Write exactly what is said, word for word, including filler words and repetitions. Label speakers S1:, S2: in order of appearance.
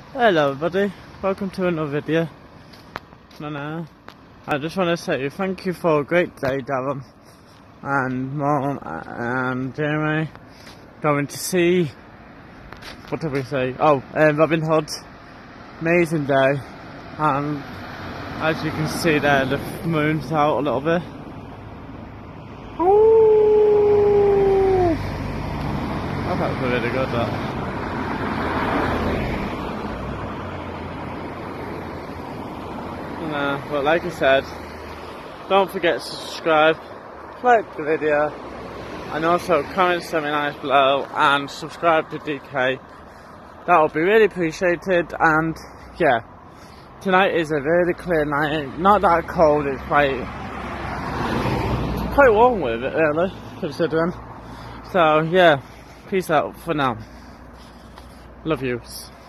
S1: Hello everybody, welcome to another video. No, no. I just want to say thank you for a great day, Darren and Mom and Jeremy. Going to see, what did we say? Oh, um, Robin Hood. Amazing day, and as you can see there, the moon's out a little bit. Ooh. I thought it was really good, that. Nah, but like I said, don't forget to subscribe, like the video, and also comment something nice below, and subscribe to D K. That would be really appreciated. And yeah, tonight is a really clear night, not that cold, it's quite, quite warm with it really, considering. So yeah, peace out for now. Love yous.